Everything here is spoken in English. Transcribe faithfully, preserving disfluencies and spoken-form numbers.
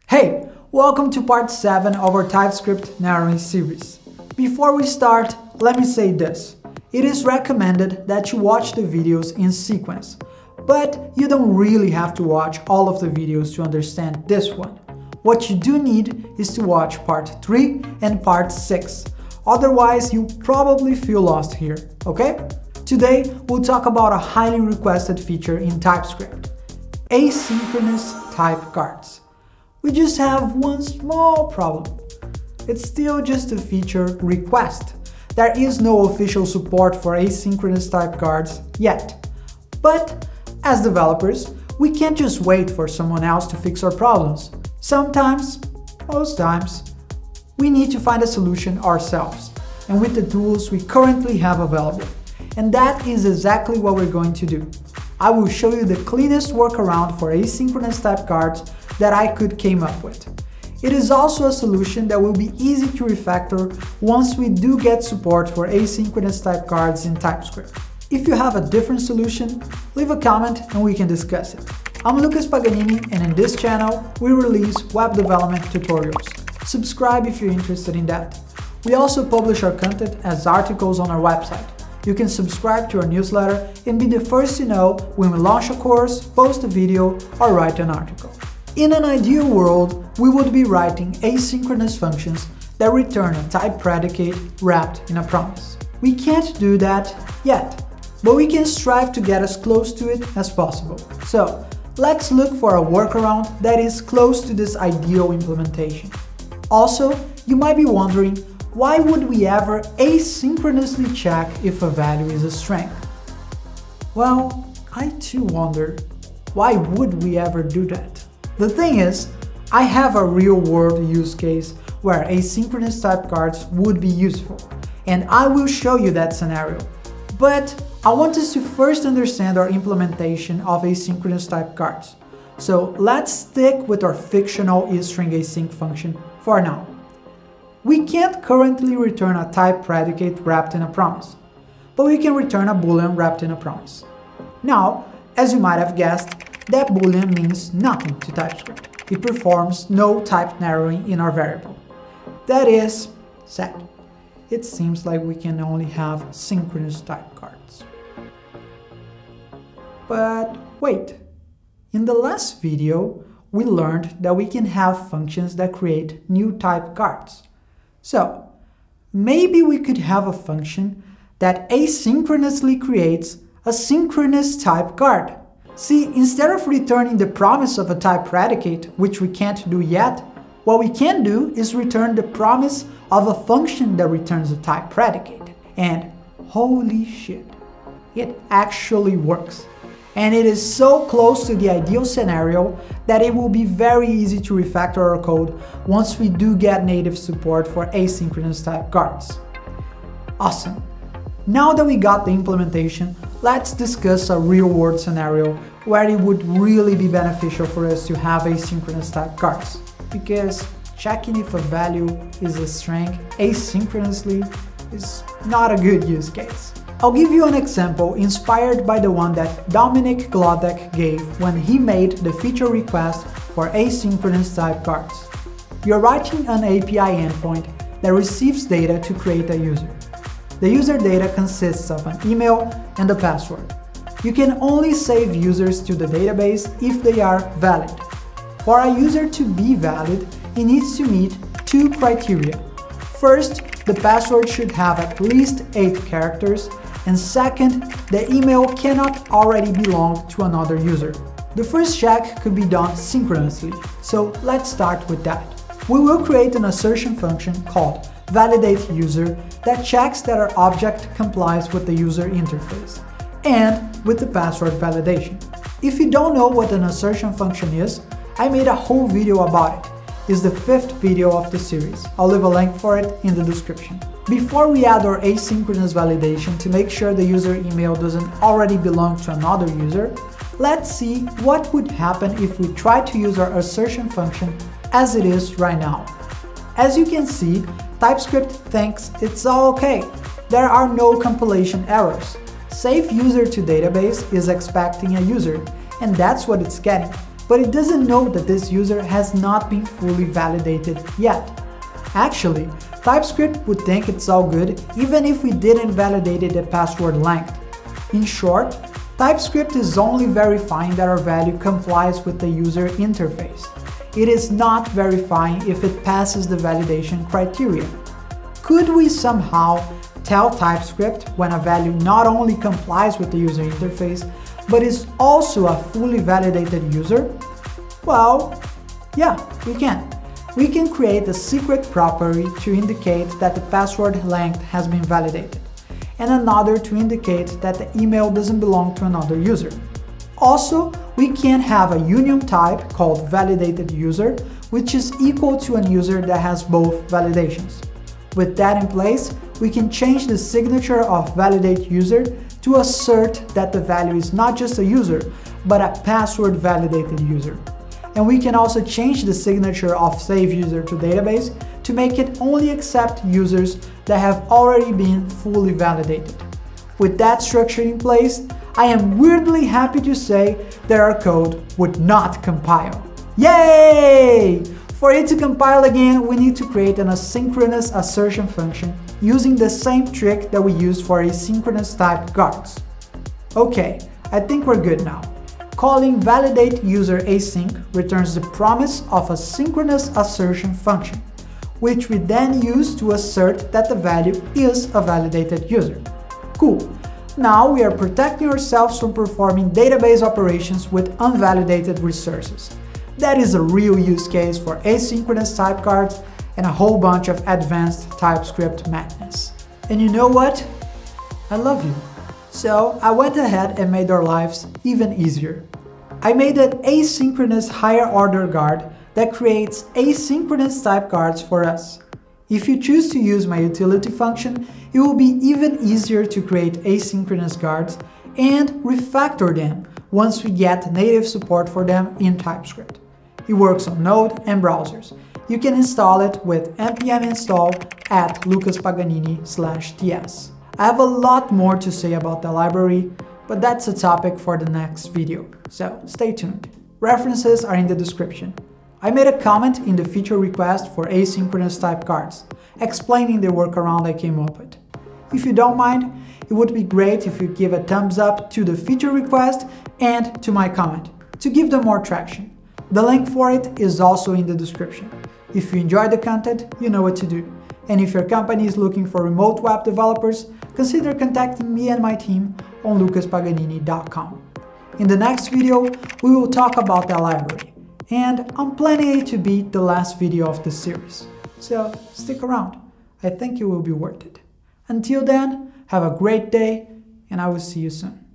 Hey, welcome to part seven of our TypeScript narrowing series. Before we start, let me say this. It is recommended that you watch the videos in sequence, but you don't really have to watch all of the videos to understand this one. What you do need is to watch part three and part six. Otherwise, you'll probably feel lost here, okay? Today, we'll talk about a highly requested feature in TypeScript, asynchronous type guards. We just have one small problem. It's still just a feature request. There is no official support for asynchronous type guards yet. But as developers, we can't just wait for someone else to fix our problems. Sometimes, most times, we need to find a solution ourselves, and with the tools we currently have available. And that is exactly what we're going to do. I will show you the cleanest workaround for asynchronous type guards that I could came up with. It is also a solution that will be easy to refactor once we do get support for asynchronous type guards in TypeScript. If you have a different solution, leave a comment and we can discuss it. I'm Lucas Paganini, and in this channel we release web development tutorials. Subscribe if you're interested in that. We also publish our content as articles on our website. You can subscribe to our newsletter and be the first to know when we launch a course, post a video, or write an article. In an ideal world, we would be writing asynchronous functions that return a type predicate wrapped in a promise. We can't do that yet, but we can strive to get as close to it as possible. So, let's look for a workaround that is close to this ideal implementation. Also, you might be wondering, why would we ever asynchronously check if a value is a string? Well, I too wonder, why would we ever do that? The thing is, I have a real-world use case where asynchronous type guards would be useful, and I will show you that scenario. But I want us to first understand our implementation of asynchronous type guards. So let's stick with our fictional isString async function for now. We can't currently return a type predicate wrapped in a promise, but we can return a boolean wrapped in a promise. Now, as you might have guessed, that boolean means nothing to TypeScript. It performs no type narrowing in our variable. That is sad. It seems like we can only have synchronous type guards. But wait, in the last video, we learned that we can have functions that create new type guards. So, maybe we could have a function that asynchronously creates a synchronous type guard. See, instead of returning the promise of a type predicate, which we can't do yet, what we can do is return the promise of a function that returns a type predicate. And holy shit, it actually works. And it is so close to the ideal scenario that it will be very easy to refactor our code once we do get native support for asynchronous type guards. Awesome. Now that we got the implementation, let's discuss a real-world scenario where it would really be beneficial for us to have asynchronous type guards. Because checking if a value is a string asynchronously is not a good use case. I'll give you an example inspired by the one that Dominik Glodek gave when he made the feature request for asynchronous type guards. You're writing an A P I endpoint that receives data to create a user. The user data consists of an email and a password. You can only save users to the database if they are valid. For a user to be valid, it needs to meet two criteria. First, the password should have at least eight characters, and second, the email cannot already belong to another user. The first check could be done synchronously, so let's start with that. We will create an assertion function called validateUser that checks that our object complies with the user interface and with the password validation. If you don't know what an assertion function is, I made a whole video about it. It's the fifth video of the series. I'll leave a link for it in the description. Before we add our asynchronous validation to make sure the user email doesn't already belong to another user, let's see what would happen if we try to use our assertion function as it is right now. As you can see, TypeScript thinks it's all okay. There are no compilation errors. Save user to database is expecting a user, and that's what it's getting. but it doesn't know that this user has not been fully validated yet. Actually, TypeScript would think it's all good even if we didn't validate the password length. In short, TypeScript is only verifying that our value complies with the user interface. It is not verifying if it passes the validation criteria. Could we somehow tell TypeScript when a value not only complies with the user interface, but is also a fully validated user? Well, yeah, we can. We can create a secret property to indicate that the password length has been validated, and another to indicate that the email doesn't belong to another user. Also, we can have a union type called validated user, which is equal to a user that has both validations. With that in place, we can change the signature of validate user to assert that the value is not just a user, but a password validated user. And we can also change the signature of save user to database to make it only accept users that have already been fully validated. With that structure in place, I am weirdly happy to say that our code would not compile. Yay! For it to compile again, we need to create an asynchronous assertion function using the same trick that we used for asynchronous type guards. Okay, I think we're good now. Calling validate user async returns the promise of a synchronous assertion function, which we then use to assert that the value is a validated user. Cool. Now we are protecting ourselves from performing database operations with unvalidated resources. That is a real use case for asynchronous type guards and a whole bunch of advanced TypeScript madness. And you know what? I love you. So I went ahead and made our lives even easier. I made an asynchronous higher order guard that creates asynchronous type guards for us. If you choose to use my utility function, it will be even easier to create asynchronous guards and refactor them once we get native support for them in TypeScript. It works on Node and browsers. You can install it with npm install at lucaspaganini slash ts. I have a lot more to say about the library, but that's a topic for the next video, so stay tuned. References are in the description. I made a comment in the feature request for asynchronous type guards, explaining the workaround I came up with. If you don't mind, it would be great if you give a thumbs up to the feature request and to my comment, to give them more traction. The link for it is also in the description. If you enjoy the content, you know what to do. And if your company is looking for remote web developers, consider contacting me and my team on lucas paganini dot com. In the next video, we will talk about the library, and I'm planning it to be the last video of the series. So stick around, I think it will be worth it. Until then, have a great day, and I will see you soon.